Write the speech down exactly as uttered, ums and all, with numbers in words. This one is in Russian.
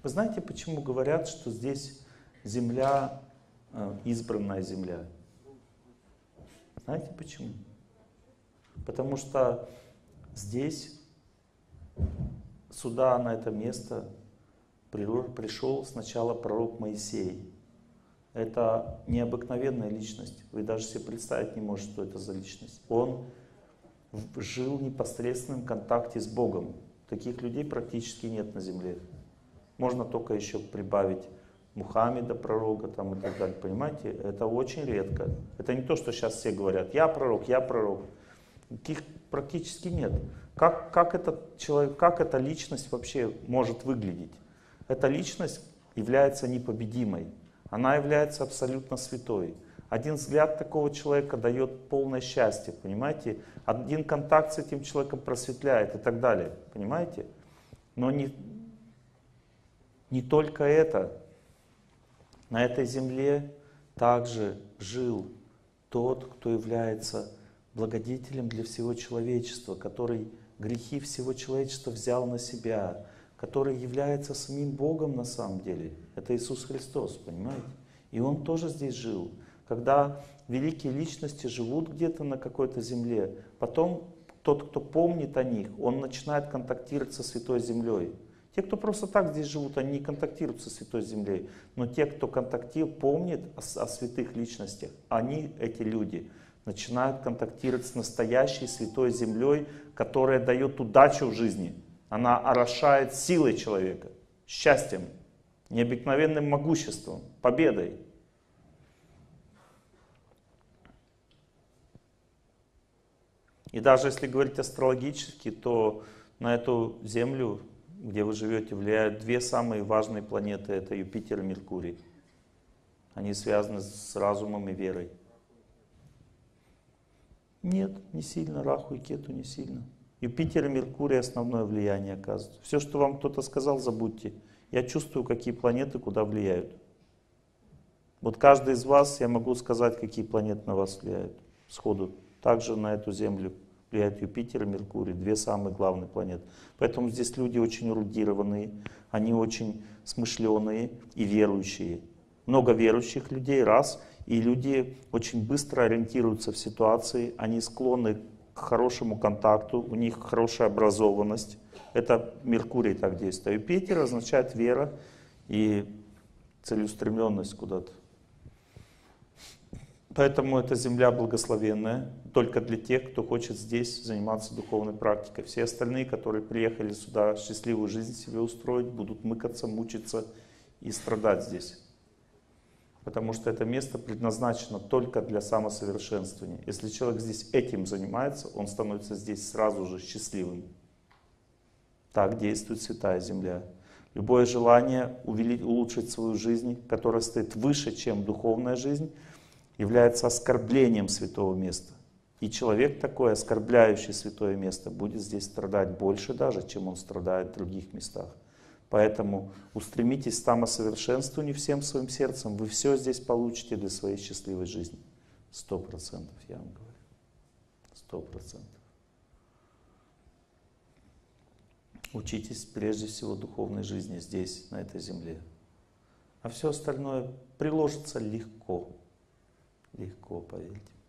Вы знаете, почему говорят, что здесь земля, избранная земля? Знаете почему? Потому что здесь, сюда, на это место, пришел сначала пророк Моисей. Это необыкновенная личность. Вы даже себе представить не можете, что это за личность. Он жил в непосредственном контакте с Богом. Таких людей практически нет на земле. Можно только еще прибавить Мухаммеда, пророка там, и так далее. Понимаете? Это очень редко. Это не то, что сейчас все говорят: я пророк, я пророк. Таких практически нет. Как, как, этот человек, как эта личность вообще может выглядеть? Эта личность является непобедимой. Она является абсолютно святой. Один взгляд такого человека дает полное счастье, понимаете? Один контакт с этим человеком просветляет и так далее, понимаете? Но не, не только это. На этой земле также жил тот, кто является благодетелем для всего человечества, который грехи всего человечества взял на себя, который является самим Богом на самом деле. Это Иисус Христос, понимаете? И Он тоже здесь жил. Когда великие личности живут где-то на какой-то земле, потом тот, кто помнит о них, он начинает контактировать со Святой Землей. Те, кто просто так здесь живут, они не контактируют со Святой Землей. Но те, кто контактирует, помнит о, о святых личностях, они, эти люди, начинают контактировать с настоящей Святой Землей, которая дает удачу в жизни. Она орошает силой человека, счастьем, необыкновенным могуществом, победой. И даже если говорить астрологически, то на эту Землю, где вы живете, влияют две самые важные планеты. Это Юпитер и Меркурий. Они связаны с разумом и верой. Нет, не сильно. Раху и Кету не сильно. Юпитер и Меркурий основное влияние оказывают. Все, что вам кто-то сказал, забудьте. Я чувствую, какие планеты куда влияют. Вот каждый из вас, я могу сказать, какие планеты на вас влияют сходу. Также на эту Землю влияют Юпитер и Меркурий, две самые главные планеты. Поэтому здесь люди очень эрудированные, они очень смышленые и верующие. Много верующих людей, раз, и люди очень быстро ориентируются в ситуации, они склонны к хорошему контакту, у них хорошая образованность. Это Меркурий так действует. А Юпитер означает вера и целеустремленность куда-то. Поэтому эта земля благословенная только для тех, кто хочет здесь заниматься духовной практикой. Все остальные, которые приехали сюда счастливую жизнь себе устроить, будут мыкаться, мучиться и страдать здесь. Потому что это место предназначено только для самосовершенствования. Если человек здесь этим занимается, он становится здесь сразу же счастливым. Так действует Святая Земля. Любое желание улучшить свою жизнь, которая стоит выше, чем духовная жизнь, является оскорблением святого места. И человек такой, оскорбляющий святое место, будет здесь страдать больше даже, чем он страдает в других местах. Поэтому устремитесь к самосовершенствованию всем своим сердцем, вы все здесь получите для своей счастливой жизни. Сто процентов, я вам говорю. Сто процентов. Учитесь прежде всего духовной жизни здесь, на этой земле. А все остальное приложится легко. Легко, поверьте.